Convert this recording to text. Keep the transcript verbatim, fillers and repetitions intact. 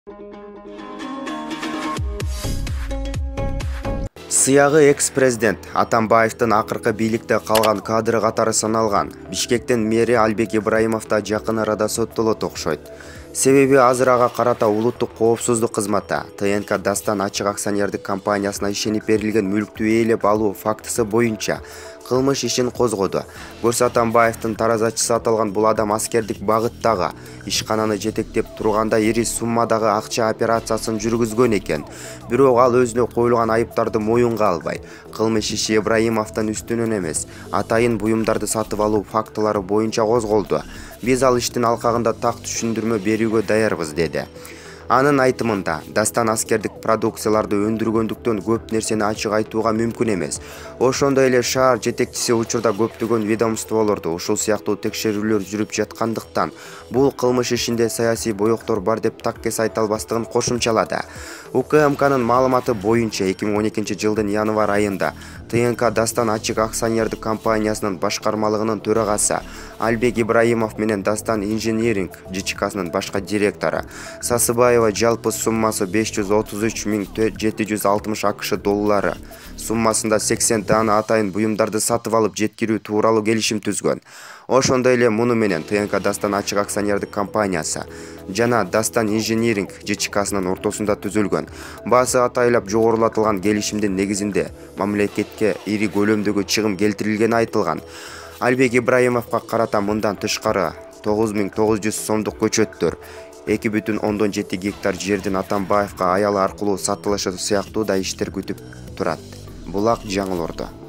Сыягы экс-президент Атамбаевдин акыркы бийликте калган кадры катары саналган Бишкектин мэри Албек Ибраимов да жакын арада соттолот окшойт. Себеби азыр ага карата улуттук коопсуздук кызматы Т Н К Дастан ачык акционердик компаниясына ишенип берилген мүлктү ээлеп алуу фактысы боюнча кылмыш ишин козгоду. Көрсө Атамбаевдин таразачысы аталган бул адам аскердик багыттагы ишкананы жетектеп турганда ири суммадагы акча операциясын жүргүзгөн экен. Бирок ал өзүнө коюлган айыптарды моюнга албай, кылмыш иши Ибраимовдун үстүнөн эмес, атайын буюмдарды сатып алуу фактылары боюнча козголду. Биз ал иштин алкагында так түшүндүрмө берүүгө даярбыз, деди. Анын айтымында, Дастан аскердик продукцияларды өндүргөндүктөн көп нерсени ачык айтууга мүмкүн эмес. Ошондой эле шаар жетекчиси учурда көптөгөн ведомстволордо ушул сыяктуу текшерүүлөр жүрүп жаткандыктан, бул кылмыш ишинде саясий боёктор бар деп таккес айта албастыгын кошумчалады. У К М К'нын маалыматы боюнча эки миң он экинчи жылдын январь айында Т Н К Дастан ачык акционердик компаниясынын башкармалыгынын төрагасы Албек Ибраимов менен Дастан Инжиниринг Ж Ч К'сынын башка директору Сасыбаева жалпы суммасы беш жүз отуз үч миң жети жүз алтымыш А К Ш доллары суммасында сексен дана атайын буюмдарды сатып алып жеткирүү тууралуу келишим түзгөн. Ошондой эле муну менен Т Н К Дастан ачык акционердик компаниясы жана Дастан Инжиниринг Ж Ч К'сынын ортосунда түзүлгөн. Баасы атайлап жогорулатылган келишимдин негизинде мамлекетке ири көлөмдөгү чыгым келтирилгени айтылган. Албек Ибраимовго карата мындан тышкары тогуз миң тогуз жүз сомдук көчөттөр, эки бүтүн ондон жети гектар жердин Атамбаевга аялы аркылуу сатылышы сыяктуу да иштер күтүп турат. Булак жаңылордо.